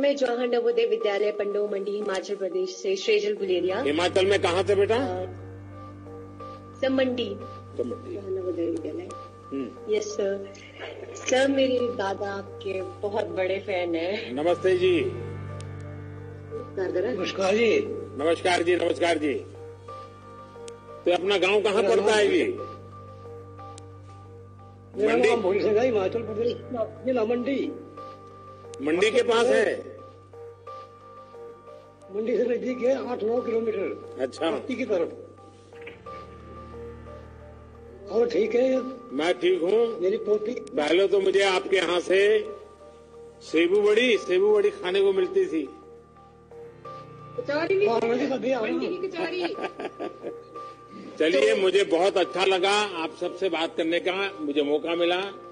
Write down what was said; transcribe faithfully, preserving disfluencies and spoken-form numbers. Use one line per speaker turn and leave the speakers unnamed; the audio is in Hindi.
मैं जवाहर नवोदय विद्यालय पंडो मंडी हिमाचल प्रदेश से श्रेजल गुलेरिया।
हिमाचल में कहाँ से बेटा?
सर मंडी।
तो Mandi
Jawahar Navodaya Vidyalaya. Yes sir. Sir मेरे दादा आपके बहुत बड़े फैन है।
नमस्ते जी।
नमस्कार जी।
नमस्कार जी। नमस्कार जी। तो अपना गांव कहाँ पड़ता है जी?
मंडी हिमाचल प्रदेश जिला मंडी।
मंडी के पास है?
मंडी से नजदीक है, आठ नौ किलोमीटर।
अच्छा।
की तरफ। और ठीक है?
मैं ठीक हूँ।
मेरी पोती।
पहले तो मुझे आपके यहाँ से सेबू बड़ी सेबू बड़ी खाने को मिलती थी। चलिए, मुझे बहुत अच्छा लगा आप सबसे बात करने का, मुझे मौका मिला।